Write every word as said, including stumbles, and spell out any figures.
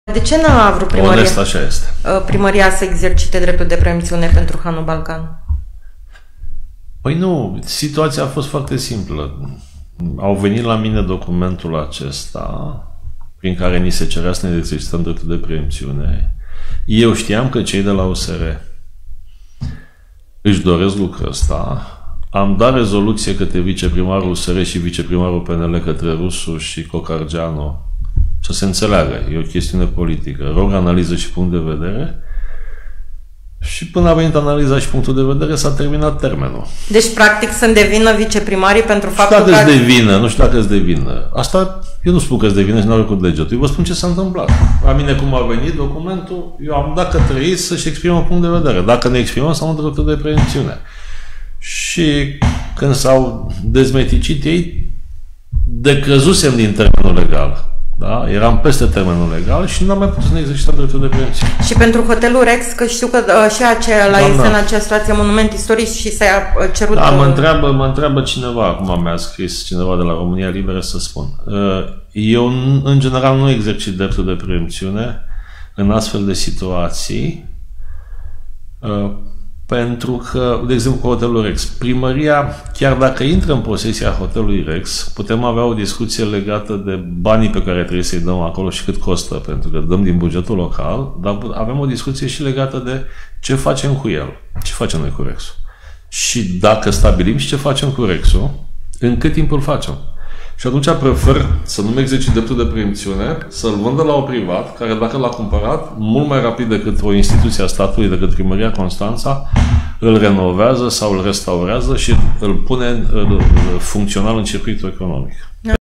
De ce n-a vrut primăria, Onest, așa este. primăria să exercite dreptul de preemțiune pentru Hanul Balcan? Păi nu, situația a fost foarte simplă. Au venit la mine documentul acesta prin care ni se cerea să ne exercităm dreptul de preemțiune. Eu știam că cei de la U S R își doresc lucrul ăsta. Am dat rezoluție către viceprimarul U S R și viceprimarul P N L, către Rusu și Cocargeanu, să se înțeleagă. E o chestiune politică. Rog analiză și punct de vedere. Și până a venit analiza și punctul de vedere, s-a terminat termenul. Deci, practic, să-mi devină viceprimarii pentru faptul că... Nu știu dacă îți devină, nu știu dacă îți devină. Asta, eu nu spun că îți devină și n-au cu degetul. Eu vă spun ce s-a întâmplat. La mine cum a venit documentul, eu am dat către ei să-și exprimă un punct de vedere. Dacă ne exprimăm, s-au dreptul de preemțiune. Și când s-au dezmeticit ei, decrezusem din termenul legal. Da? Eram peste termenul legal și nu am mai putut să ne exercităm dreptul de preemțiune. Și pentru hotelul Rex, că știu că uh, și acela este în acea situație monument istoric și s-a cerut... Da, mă întreabă, mă întreabă cineva, acum mi-a scris cineva de la România Liberă să spun. Eu, în general, nu exercit dreptul de preemțiune în astfel de situații, pentru că, de exemplu, cu hotelul Rex, primăria, chiar dacă intră în posesia hotelului Rex, putem avea o discuție legată de banii pe care trebuie să-i dăm acolo și cât costă, pentru că dăm din bugetul local, dar avem o discuție și legată de ce facem cu el, ce facem noi cu Rex-ul. Și dacă stabilim și ce facem cu Rex-ul, în cât timp îl facem. Și atunci prefer să nu-mi exercit dreptul de preemțiune, să-l vândă la o privat, care dacă l-a cumpărat, mult mai rapid decât o instituție a statului, decât Primăria Constanța, îl renovează sau îl restaurează și îl pune funcțional în circuitul economic.